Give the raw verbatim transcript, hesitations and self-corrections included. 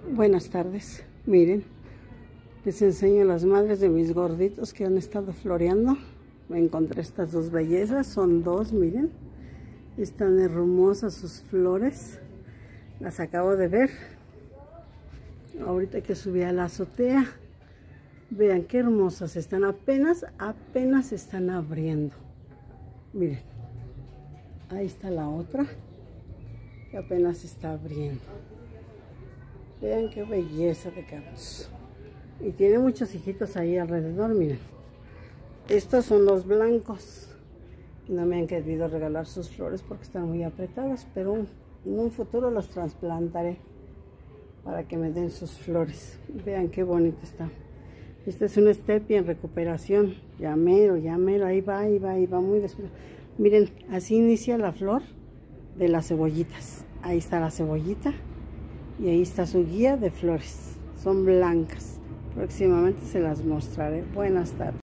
Buenas tardes, miren, les enseño las madres de mis gorditos que han estado floreando. Me encontré estas dos bellezas, son dos, miren, están hermosas sus flores, las acabo de ver ahorita que subí a la azotea. Vean qué hermosas están, apenas, apenas están abriendo. Miren, ahí está la otra que apenas está abriendo. Vean qué belleza de cactus. Y tiene muchos hijitos ahí alrededor, miren. Estos son los blancos. No me han querido regalar sus flores porque están muy apretadas, pero en un futuro los trasplantaré para que me den sus flores. Vean qué bonito está. Esta es una stevia en recuperación. Ya mero, ya mero, ahí va, ahí va, ahí va muy despacio. Miren, así inicia la flor de las cebollitas. Ahí está la cebollita. Y ahí está su guía de flores. Son blancas. Próximamente se las mostraré. Buenas tardes.